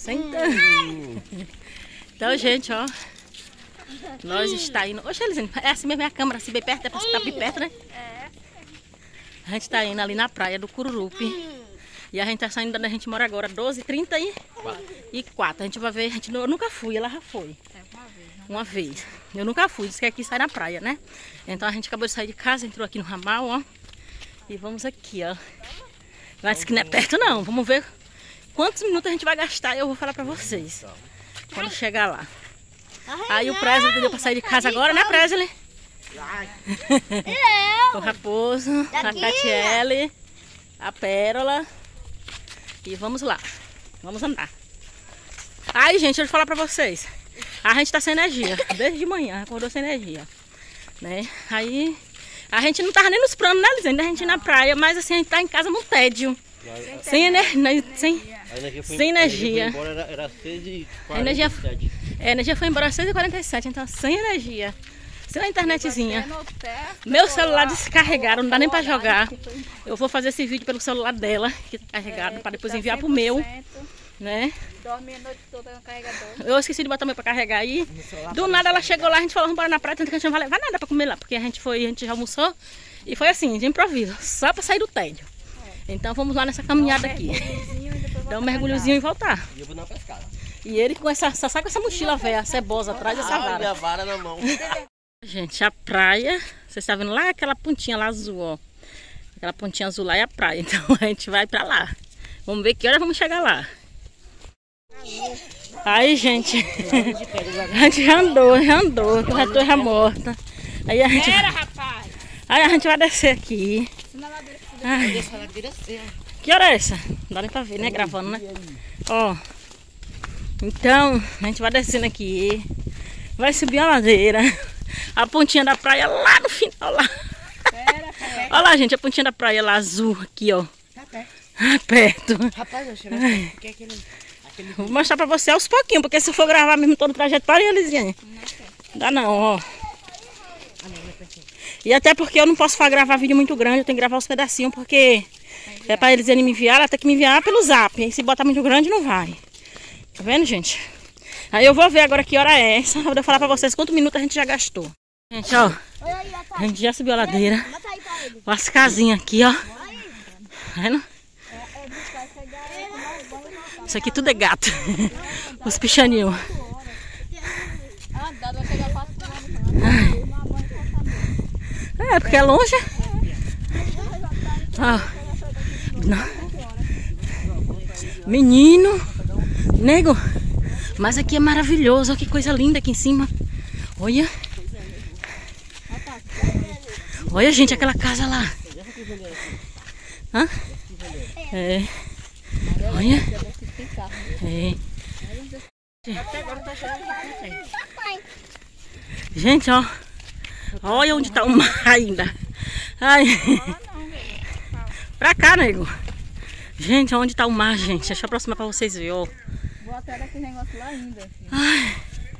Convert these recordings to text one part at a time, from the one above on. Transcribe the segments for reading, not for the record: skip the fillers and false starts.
Senta. Então, gente, ó. Nós está indo... Oxe, Elisane, é assim mesmo, é a câmera, assim, bem perto, é pra você estar bem perto, né? É. A gente tá indo ali na praia do Cururupi. E a gente tá saindo da onde a gente mora agora, 12h34. A gente vai ver, eu nunca fui, ela já foi. Uma vez. Eu nunca fui, disse que aqui sai na praia, né? Então a gente acabou de sair de casa, entrou aqui no ramal, ó. E vamos aqui, ó. Mas que não é perto não, vamos ver quantos minutos a gente vai gastar e eu vou falar pra vocês. Quando chegar lá. Aí o Presley deu pra sair de casa agora, né, Presley? O Raposo, a Catiele, a Pérola. E vamos lá. Vamos andar. Aí, gente, deixa eu falar pra vocês. A gente tá sem energia. Desde de manhã, acordou sem energia. Né? Aí, a gente não tava nem nos planos, né, Lisane? A gente ir na praia, mas assim, a gente tá em casa no tédio. Sem energia. Sem energia. Era 6h47. A energia foi embora às 6h47, então sem energia. Sem uma internetzinha. Meu celular descarregaram, não dá nem pra jogar. Eu vou fazer esse vídeo pelo celular dela, que tá carregado, pra depois enviar pro meu. Né? Dorme a noite toda no carregador. Eu esqueci de botar o meu pra carregar aí. Do nada ela chegou lá, a gente falou, vamos embora na praia, tanto que a gente não vai levar nada pra comer lá, porque a gente já almoçou. E foi assim, de improviso, só pra sair do tédio. Então vamos lá nessa caminhada aqui. Dar um mergulhozinho e voltar. E eu vou na pescada. E ele com só sai com essa mochila velha, cebosa atrás dessa vara. A vara na mão. Gente, a praia, vocês estão vendo lá aquela pontinha lá azul, ó. Aquela pontinha azul lá é a praia, então a gente vai pra lá. Vamos ver que hora vamos chegar lá. Aí, gente, a gente já andou, que eu já tô morta. Aí a gente, aí a gente vai descer aqui. Ai. Que hora é essa? Não dá nem pra ver, né? Gravando, né? Ó. Então, a gente vai descendo aqui. Vai subir a ladeira. A pontinha da praia lá no final, lá. Olha lá, gente, a pontinha da praia lá azul aqui, ó. Tá perto. Perto. Rapaz, eu chego aqui, porque aquele... Vou mostrar pra você aos pouquinhos, porque se eu for gravar mesmo todo o trajeto, para, Elisiane. Dá não, ó. E até porque eu não posso gravar vídeo muito grande, eu tenho que gravar os pedacinhos, porque é pra Elisiane me enviar, ela tem que me enviar pelo zap. E se botar muito grande, não vai. Tá vendo, gente? Aí eu vou ver agora que hora é essa, vou falar pra vocês quantos minutos a gente já gastou. Gente, ó, a gente já subiu a ladeira. As casinhas aqui, ó. Tá vendo? Isso aqui tudo é gato. Os pichaninhos. É, porque é longe. Ó. Menino. Nego. Mas aqui é maravilhoso. Olha que coisa linda aqui em cima. Olha. Olha, gente, aquela casa lá. Hã? É. Olha. É. Gente, ó. Olha onde tá o mar ainda. Ai. Pra cá, nego. Gente, onde tá o mar, gente? Deixa eu aproximar pra vocês verem, ó. Vou até daquele negócio lá ainda. Ai.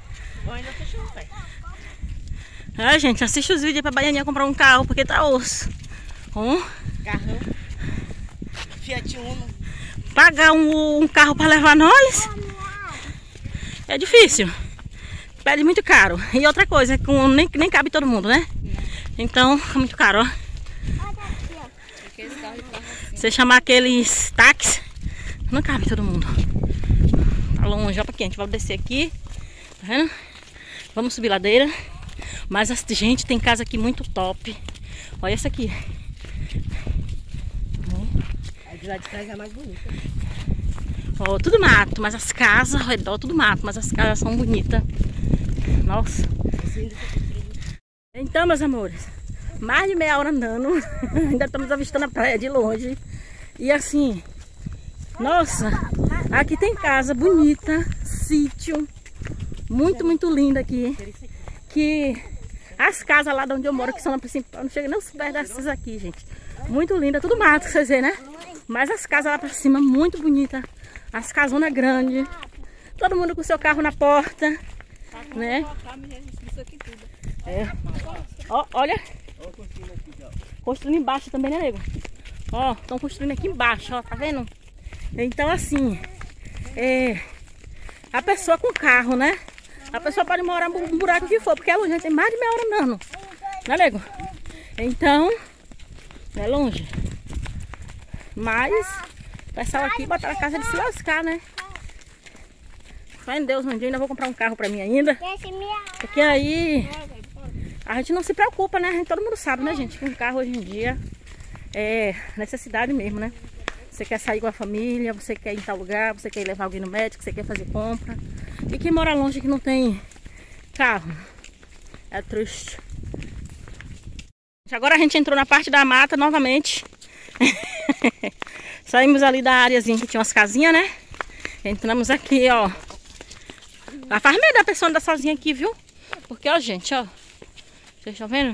Ai, gente, assiste os vídeos pra Baianinha comprar um carro, porque tá osso. Carrão. Fiat Uno. Pagar um carro para levar nós é difícil. Pede muito caro. E outra coisa, nem cabe todo mundo, né? Então, é muito caro, ó. Você chamar aqueles táxis, não cabe todo mundo. Tá longe, ó, pra aqui. A gente vai descer aqui. Tá vendo? Vamos subir ladeira. Mas, gente, tem casa aqui muito top. Olha essa aqui. De lá de trás é mais bonita. Ó, tudo mato, mas as casas ao redor, tudo mato, mas as casas são bonitas. Nossa. Então, meus amores, mais de meia hora andando, ainda estamos avistando a praia de longe. E assim, nossa, aqui tem casa bonita, sítio, muito, muito linda aqui. Que as casas lá de onde eu moro, que são lá principal, não chega nem os pés dessas aqui, gente. Muito linda, tudo mato, vocês verem, né? Mas as casas lá pra cima, muito bonita. As casonas grandes. Todo mundo com seu carro na porta. Né? É. Ó, olha. Construindo embaixo também, né, nego? Ó, estão construindo aqui embaixo, ó, tá vendo? Então, assim, a pessoa com carro, né? A pessoa pode morar num buraco que for, porque é longe, tem mais de meia hora andando. Né, nego? Então, é longe. Mas, o pessoal aqui botaram a casa de se lascar, né? Fé em Deus, um dia ainda vou comprar um carro pra mim ainda. Porque aí, a gente não se preocupa, né? Todo mundo sabe, né, gente? Que um carro hoje em dia é necessidade mesmo, né? Você quer sair com a família, você quer ir em tal lugar, você quer ir levar alguém no médico, você quer fazer compra. E quem mora longe que não tem carro, é triste. Agora a gente entrou na parte da mata novamente. Saímos ali da áreazinha que tinha umas casinhas, né? Entramos aqui, ó. Lá faz medo da pessoa andar sozinha aqui, viu? Porque, ó, gente, ó. Vocês estão vendo?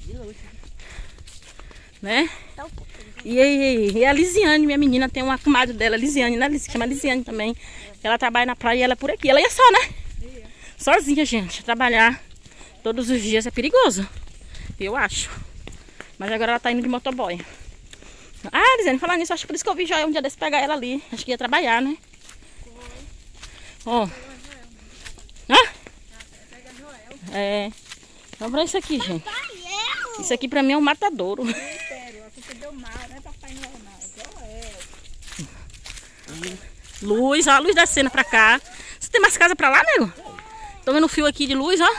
Né? E a Lisiane, minha menina, tem uma comadre dela, Lisiane, né? Se chama Lisiane também. Ela trabalha na praia e ela é por aqui. Ela ia só, né? Sozinha, gente. Trabalhar todos os dias é perigoso. Eu acho. Mas agora ela tá indo de motoboy. Ah, Lisiane, falar nisso, acho que por isso que eu vi Joel um dia desse pegar ela ali. Acho que ia trabalhar, né? Ó. Hã? É. Então pra isso aqui, gente. Isso aqui pra mim é um matadouro. Luz, ó, a luz descendo pra cá. Você tem mais casa pra lá, nego? Tô vendo o fio aqui de luz, ó.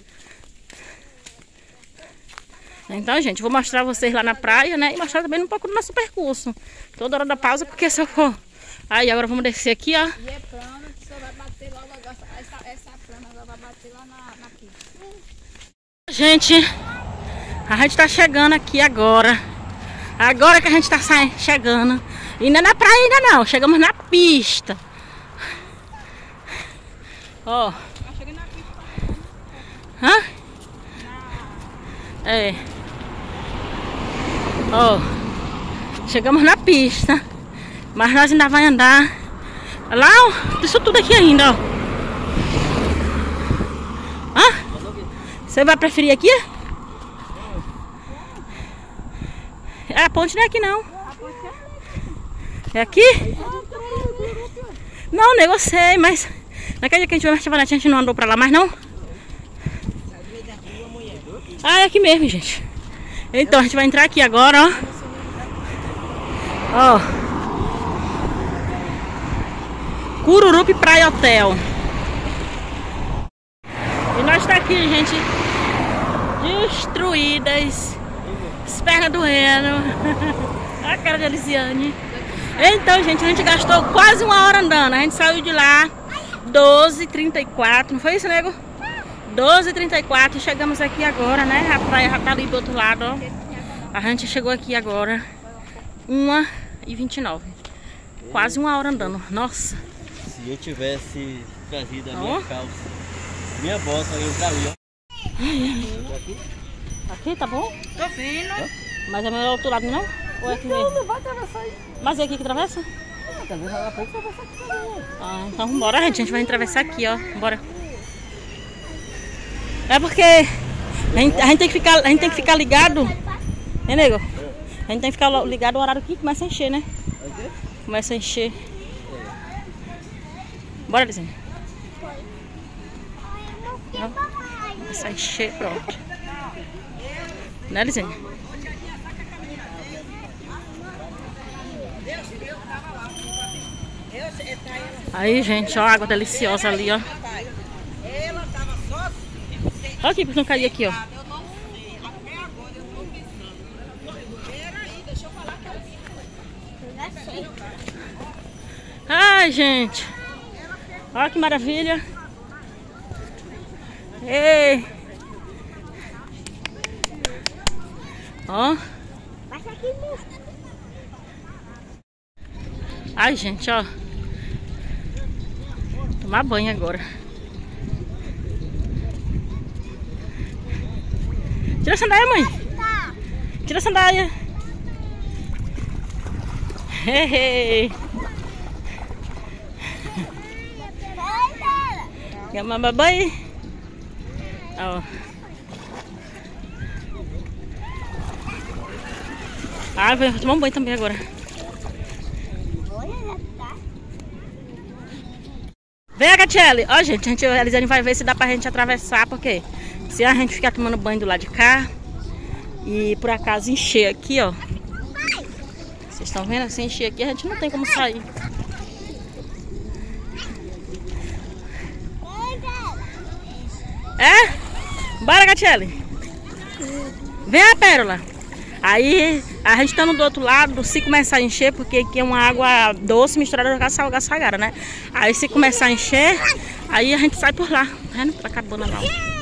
Então, gente, vou mostrar vocês lá na praia, né? E mostrar também um pouco do nosso percurso. Toda hora da pausa, porque se eu for... Aí, agora vamos descer aqui, ó. E é plano, que só vai bater logo agora. Essa plana vai bater lá na pista. Gente, a gente tá chegando aqui agora. Agora que a gente tá chegando. E não é na praia ainda não, chegamos na pista. Ó. Hã? É. Ó. Chegamos na pista. Mas nós ainda vai andar lá, ó, isso tudo aqui ainda, ó. Hã? Você vai preferir aqui? É, a ponte não é aqui não. É aqui? Não, negociei, mas naquele dia que a gente foi na Chavanete, a gente não andou pra lá mais não? Ah, é aqui mesmo, gente. Então, a gente vai entrar aqui agora, ó. Ó. Cururupi Praia Hotel. E nós tá aqui, gente. Destruídas. As pernas doendo. A cara de Elisiane. Então, gente, a gente gastou quase uma hora andando. A gente saiu de lá 12h34. Não foi isso, nego? 12h34 e chegamos aqui agora, né? A praia já tá ali do outro lado, ó. A gente chegou aqui agora 1h29. Quase uma hora andando. Nossa. Se eu tivesse trazido a minha calça, minha bota, eu entraria. Aqui, tá bom? Tô vendo. Mas é melhor outro lado, não? Ou é aqui mesmo? Não vai atravessar aí. Mas é aqui que atravessa? Talvez lá na frente atravessar aqui também. Ah, então bora, gente. A gente vai atravessar aqui, ó. Bora. É porque a gente tem que ficar ligado. Né, nego? A gente tem que ficar ligado o horário que começa a encher, né? Começa a encher. Bora, Lizinha. Começa a encher, pronto. Né, Lizinha? Aí, gente, ó, água deliciosa ali, ó. Olha aqui, pra não cair aqui, ó. Ai, gente. Olha que maravilha. Ei. Ó. Ai, gente, ó. Tomar banho agora. Tira a sandália, mãe. Tira a sandália. Hey. Quer mamar banho? Ó. Ah, vou tomar um banho também agora. Vem, Catiele. Ó, gente, a Elisiane vai ver se dá pra gente atravessar, porque se a gente ficar tomando banho do lado de cá e por acaso encher aqui, ó. Vocês estão vendo? Se encher aqui, a gente não tem como sair. É? Bora, Catiele. Vem a Pérola. Aí a gente estando do outro lado, se começar a encher, porque aqui é uma água doce misturada com a salgada, né? Aí se começar a encher, aí a gente sai por lá. Tá vendo? Pra cabana lá.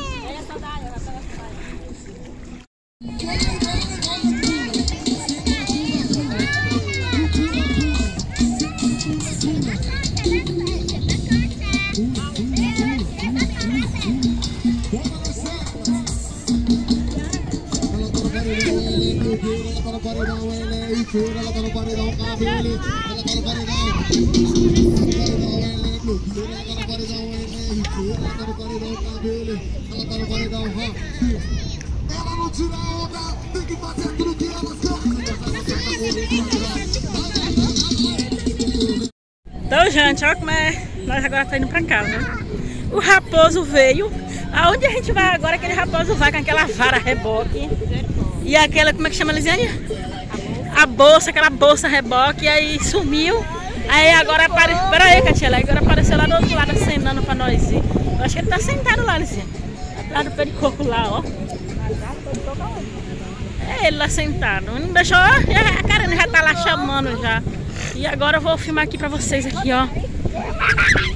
Ela tá no paredão, cabelo. Ela tá no paredão. Ela tá no paredão, ela tá no paredão, cabelo. Ela tá no paredão, ela não tira onda, tem que fazer tudo que ela quer. Então, gente, olha como é. Nós agora tá indo pra casa, né? O raposo veio. Aonde a gente vai agora? Aquele raposo vai com aquela vara reboque. E aquela, como é que chama, Lisiane? A bolsa, aquela bolsa reboque, e aí sumiu. Aí agora apareceu. Pera aí, Catiela, agora apareceu lá do outro lado acenando pra nós ir. Eu acho que ele tá sentado lá, Lisiane. Lá do pé de coco lá, ó. É ele lá sentado. Não deixou. A Karen já tá lá chamando já. E agora eu vou filmar aqui pra vocês aqui, ó.